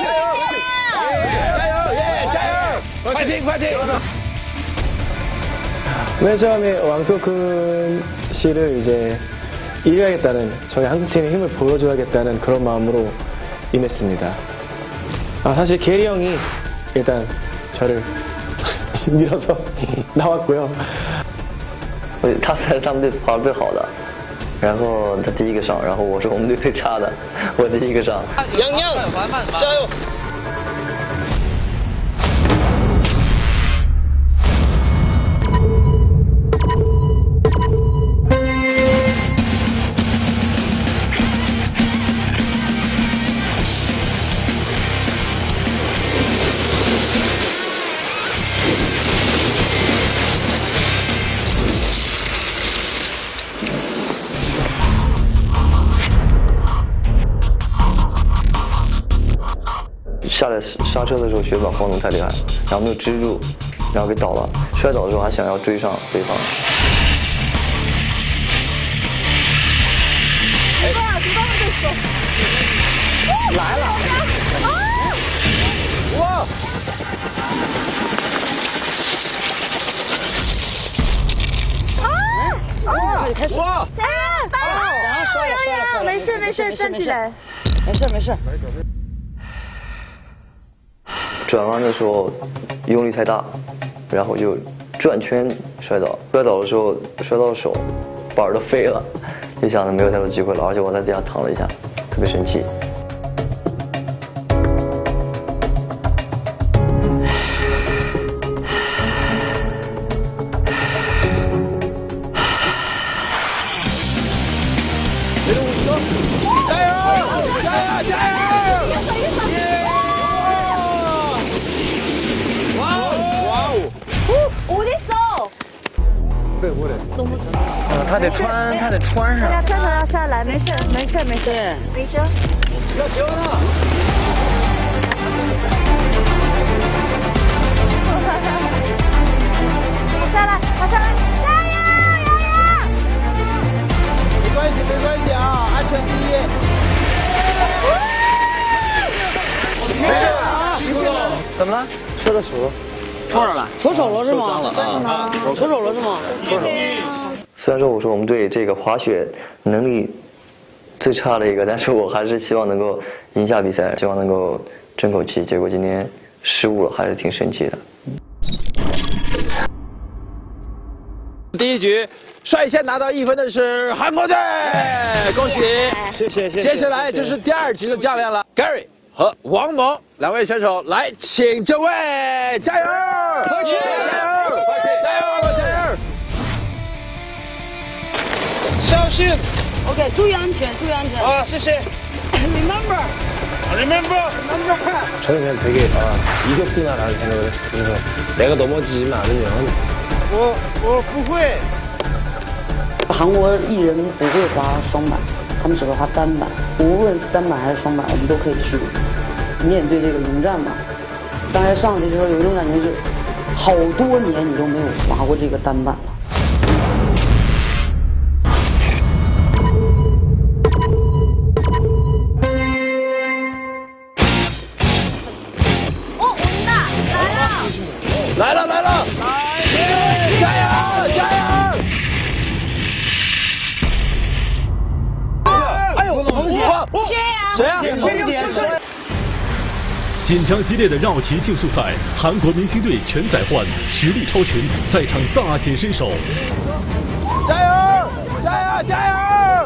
油！快停！快停！ 맨 처음에 왕토큰 씨를 이제 이겨야겠다는 저희 한국팀의 힘을 보여줘야겠다는 그런 마음으로 임했습니다. 사실 게리 형이 일단 저를 밀어서 나왔고요. 他才是他们队跑得最好的， 然后他第一个上，然后我是我们队最差的，我第一个上。 杨洋，加油！ 下来刹车的时候，雪板晃动太厉害，然后没有支住，然后给倒了。摔倒的时候还想要追上对方。 来了！哇！ 开始！ 哇！ 没事没事，站起来。 没事没事。 转弯的时候用力太大，然后就转圈摔倒。摔倒的时候摔到手，板都飞了，就想着没有太多机会了，而且我在地下躺了一下，特别生气。他得穿上。 大家快点要下来，没事没事没事没事。 要结婚了。 跑下来跑下来，加油加油！ 没关系啊，安全第一。没事啊， 怎么了？摔到手了， 撞上了，搓手了是吗？ 受伤了啊！ 搓手了是吗？ 搓手。虽然说我说我们队这个滑雪能力最差的一个，但是我还是希望能够赢下比赛，希望能够争口气。结果今天失误了，还是挺生气的。 第一局率先拿到1分的是韩国队，恭喜！ 谢谢。 接下来就是第2局的较量了 ，Gary 和王蒙2位选手来，请这位加油！加油！加油！加油！ 小心 OK， 注意安全，注意安全。 啊，谢谢。Remember。 저는 그냥 되게 이겼구나라는 생각을 했어요. 그래서 내가 넘어지지 않으면 我不会。 韩国艺人不会滑双板，他们只会滑单板。无论是单板还是双板，我们都可以去面对这个迎战嘛。刚才上去的时候有一种感觉是，好多年你都没有滑过这个单板了。 来了！加油！加油！ 哎呦，红姐， 谁呀？ 红姐， 紧张激烈的绕旗竞速赛，韩国明星队全载换，实力超群，赛场大显身手。 加油！加油！加油！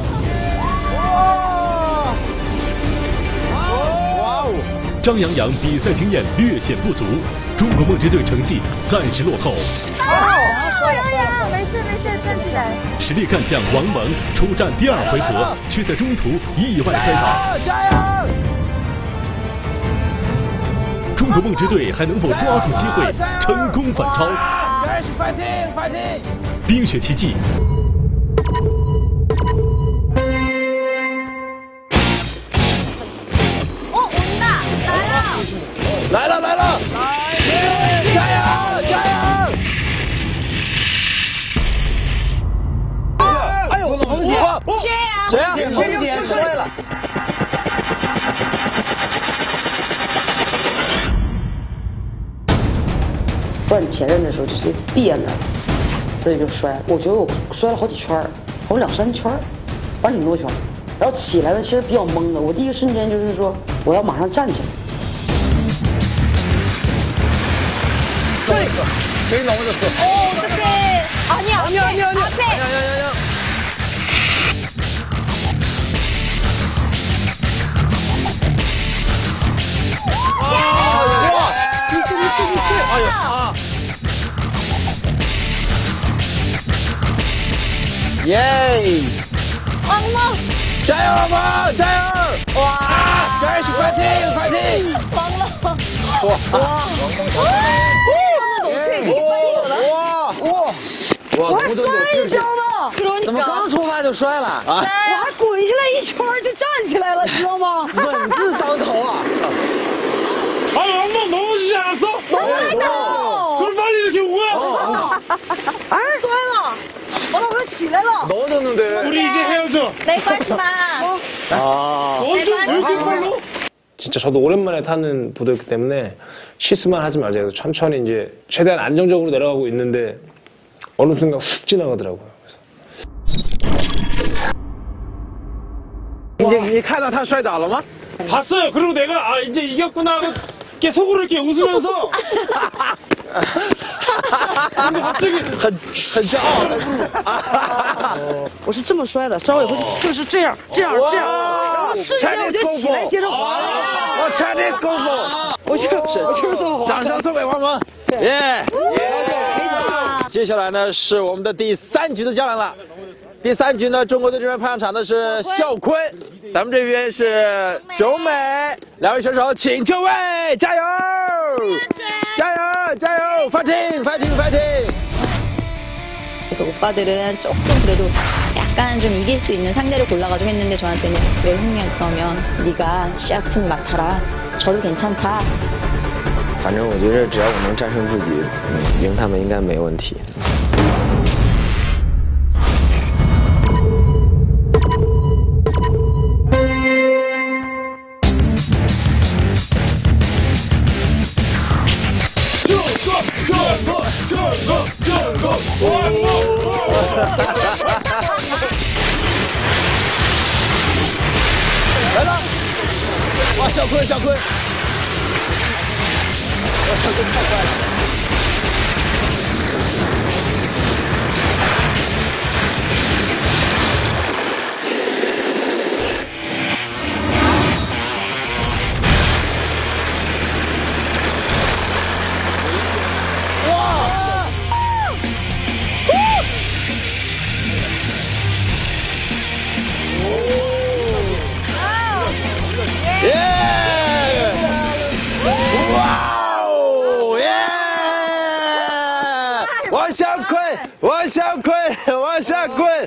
哇！ 张洋洋比赛经验略显不足，中国梦之队成绩暂时落后。 没事，站起来。 实力干将王蒙出战第2回合，却在中途意外摔倒。 加油！ 中国梦之队还能否抓住机会，成功反超？ 反挺！ 冰雪奇迹。 我们的来了！ 加油！ 哎呦，红姐， 谁呀？ 红姐摔了。换前任的时候就是别了，所以就摔。我觉得我摔了好几圈，好像2、3圈，反正挺多圈。然后起来的其实比较懵的，我第一个瞬间就是说我要马上站起来。 这个谁弄的？ 这是你好， 加油，老婆，加油！哇，开始快进，快进！ 完了！ 哇！ 我还摔一跤呢， 怎么刚出发就摔了？ 我还滚下来一圈就站起来了，知道吗？ 稳字当头啊！ 아 왕몽 넘어지지 않았어? 넘어졌어. 그걸 빨리 이렇게 온 거야? 哎，摔了，我老婆起来了。 넘어졌는데. 우리 이제 헤어져. 没关系嘛。 아. 너좀 왜 이렇게 빨로? 진짜 저도 오랜만에 타는 보도였기 때문에 실수만 하지 말자 해서 천천히 이제 최대한 안정적으로 내려가고 있는데 어느 순간 훅 지나가더라고요. 你看到他摔倒了吗？ 봤어요. 그리고 내가 아 이제 이겼구나 하고 이렇게 속으로 이렇게 웃으면서 근데 갑자기 很骄傲。 我是这么摔的，稍微会就是这样，然后瞬间我就起来接着滑了。 我Chinese功夫， 我就是这么滑。 掌声送给王蒙，耶！接下来呢是我们的第3局的较量了。第3局呢，中国队这边派上场的是肖坤，咱们这边是周美，两位选手请就位，加油！加油！加油！fighting！ 그래서 오빠들은 조금 그래도 약간 좀 이길 수 있는 상대를 골라가지고 했는데 저한테는 왜 흥미야 그러면 네가 시아쿤 맡아라. 저도 괜찮다. 反正我觉得只要我能战胜自己，赢他们应该没问题。 来了！哇，小坤，小坤太快了！王小坤，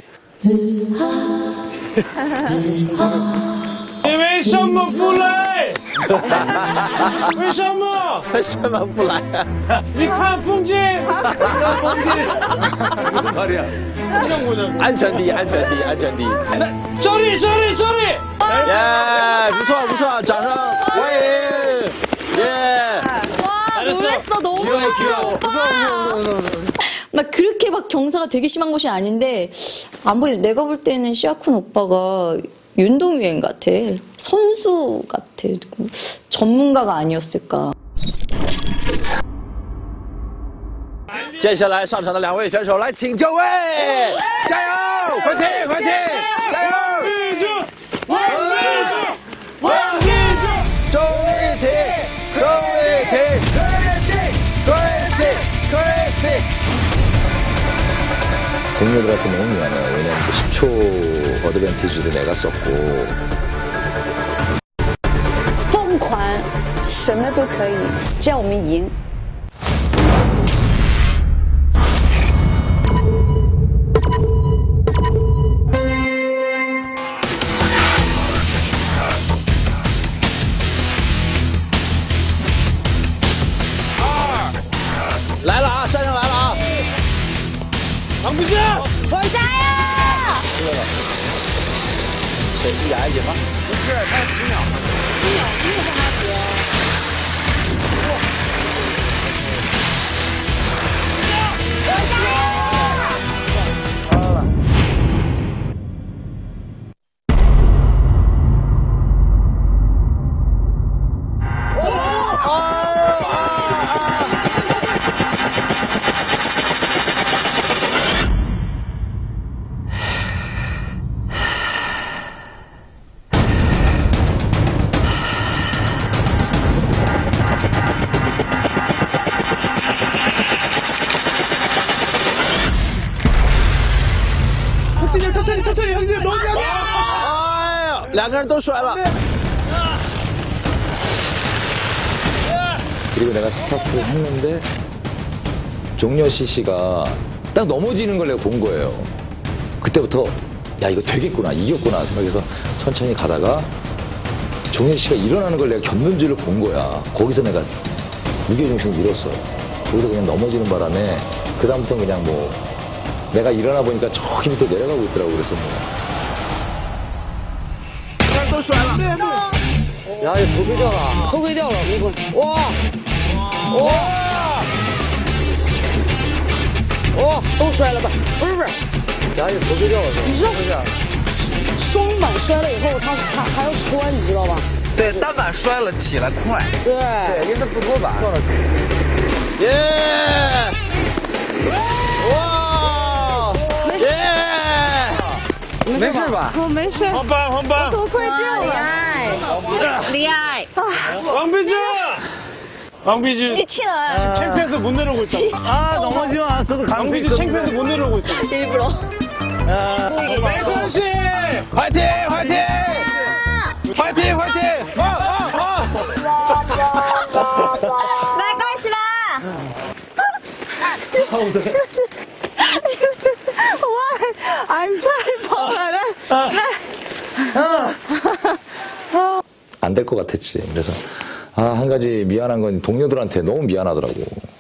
你为什么不来？为什么？ 为什么不来啊？ 你看风景，看风景。 무슨 말이야?安全第一，安全第一，安全第一。 这里。 耶，不错，掌声欢迎！耶！ 와, 놀랬어. 너무 좋아. 막 그렇게 막 경사가 되게 심한 곳이 아닌데 안 보이. 내가 볼 때는 시아쿤 오빠가 윤동유행 같아. 선수 같아. 전문가가 아니었을까. 接下来上场的2位选手来请就位，加油，快听，加油！钟丽缇，Crazy！ 동료들한테 너무 미안해요. 왜냐면 10초 어드밴티지도 내가 썼고. 疯狂，什么都可以，只要我们赢。 来了啊，山上来了啊！ 唐不下， 我加油！ 谁一点紧吗？ 不是，才10秒。 10秒，没有办法得。 两个人都摔了。 그리고 내가 스타트를 했는데 종려시 씨가 딱 넘어지는 걸 내가 본 거예요. 그때부터 야 이거 되겠구나 이겼구나 생각해서 천천히 가다가 종려시 씨가 일어나는 걸 내가 견눈질을 본 거야. 거기서 내가 무게중심을 잃었어요. 거기서 그냥 넘어지는 바람에 그 다음부터는 그냥 뭐 내가 일어나 보니까 저기 밑에 내려가고 있더라고 그랬었는데. 都摔了。 呀，头盔掉了，头盔掉了，没关系。哇，哇，哇，都摔了吧？不是，呀，头盔掉了。你知道双板摔了以后，他还要穿，你知道吧？ 对，单板摔了起来快。 对， 因为它不脱板。耶！哇！耶！没事吧？ 我没事。 黄班，黄班。 头盔掉了。厉害。 왕비주. 이 치는. 창피해서 못 내려오고 있어. 아 넘어지면 않았어도 왕비주 창피해서 못 내려오고 있어. 일부러. 매공씨 화이팅! 화이팅! 화이팅! 화이팅! 没关系啦。I'm trying跑来了。 안 될 것 같았지. 그래서 한 가지 미안한 건 동료들한테 너무 미안하더라고.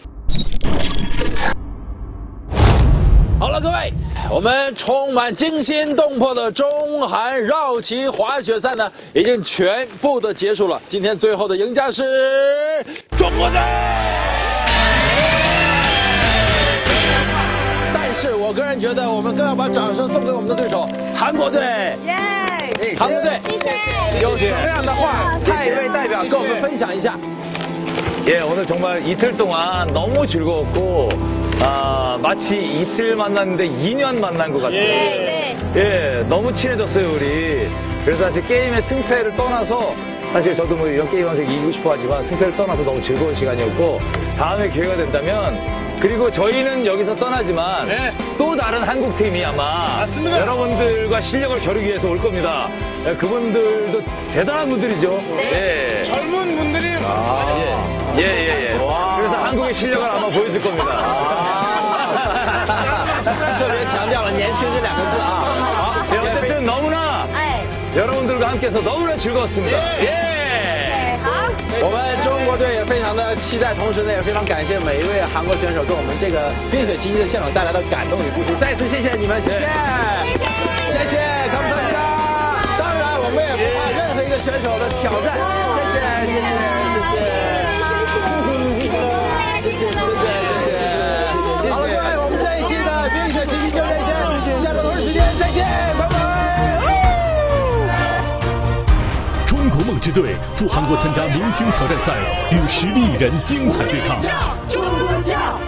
好了，各位，我们充满惊心动魄的中韩绕旗滑雪赛呢，已经全部的结束了。今天最后的赢家是中国队。但是我个人觉得，我们更要把掌声送给我们的对手韩国队。 耶！ 韩国队， 谢谢。 有什么样的话，太尉代表跟我们分享一下。 예, 오늘 정말 이틀 동안 너무 즐거웠고, 마치 이틀 만났는데 2년 만난 것 같아요. 예, 너무 친해졌어요, 우리. 그래서 사실 게임의 승패를 떠나서, 사실 저도 뭐 이런 게임 항상 이기고 싶어 하지만 승패를 떠나서 너무 즐거운 시간이었고, 다음에 기회가 된다면, 그리고 저희는 여기서 떠나지만, 또 다른 한국팀이 아마 맞습니다. 여러분들과 실력을 겨루기 위해서 올 겁니다. 예, 그분들도 대단한 분들이죠. 예. 젊은 분들이 예. 그래서 한국의 실력을 아마 보여줄 겁니다. 特别强调了年轻这两个字啊。 어쨌든 너무나 여러분들과 함께해서 너무나 즐거웠습니다. 예. 我们中国队也非常的期待，同时呢也非常感谢每一位韩国选手给我们这个冰雪奇迹的现场带来的感动与付出。再次谢谢你们，谢谢，谢谢，감사합니다。当然，我们也不怕任何一个选手的挑战。谢谢，谢谢，谢谢，谢谢。好了，各位，我们这一期的冰雪奇迹就这些，下个同一时间再见，拜拜。 中国梦之队赴韩国参加明星挑战赛，与实力艺人精彩对抗。 中国叫，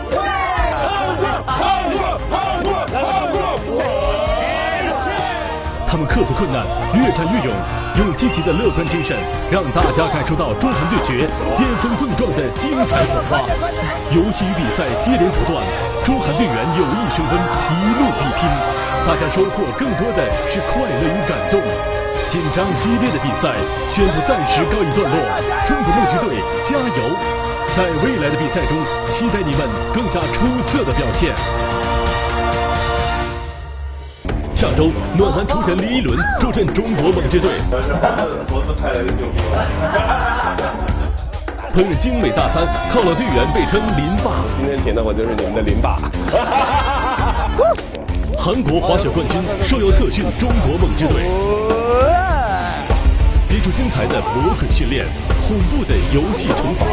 他们克服困难，越战越勇，用积极的乐观精神，让大家感受到中韩对决巅峰碰撞的精彩火花。游戏与比赛接连不断，中韩队员友谊升温，一路比拼，大家收获更多的是快乐与感动。 紧张激烈的比赛宣布暂时告一段落，中国梦之队加油！在未来的比赛中，期待你们更加出色的表现。下周，暖男厨神李一伦助阵中国梦之队，烹饪精美大餐，犒劳队员被称林爸。 今天请的我就是你们的林爸。 韩国滑雪冠军受邀特训中国梦之队。 别出心裁的魔鬼训练，恐怖的游戏惩罚，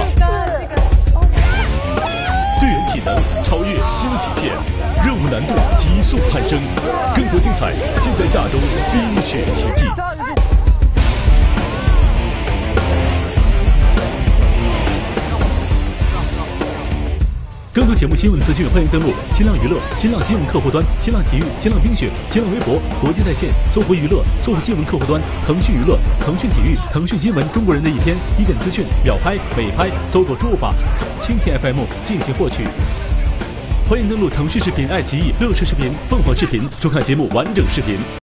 队员体能超越新极限，任务难度急速攀升。更多精彩尽在下周冰雪奇迹。更多节目新闻资讯，欢迎登录新浪娱乐、新浪新闻客户端、新浪体育、新浪冰雪、新浪微博、国际在线、搜狐娱乐、搜狐新闻客户端、腾讯娱乐、腾讯体育、腾讯新闻、中国人的一天、一点资讯、秒拍、美拍，搜索输入法蜻蜓 FM 进行获取。欢迎登录腾讯视频、爱奇艺、乐视视频、凤凰视频，收看节目完整视频。